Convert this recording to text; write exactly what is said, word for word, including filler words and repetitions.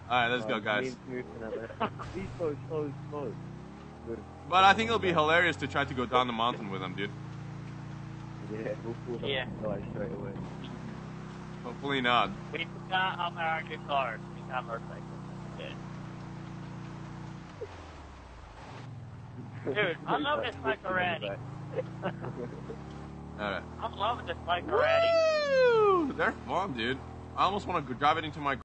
Alright, let's uh, go, guys. Smooth, smooth, He's so slow, slow. Good. But I think it'll be hilarious to try to go down the mountain with him, dude. Yeah, we'll pull them Yeah. like straight away. Hopefully not. We forgot how our new cars. We got motorcycles. Dude, I love this bike already. Alright. I'm loving this bike already. Woo! They're fun, dude. I almost want to drive it into my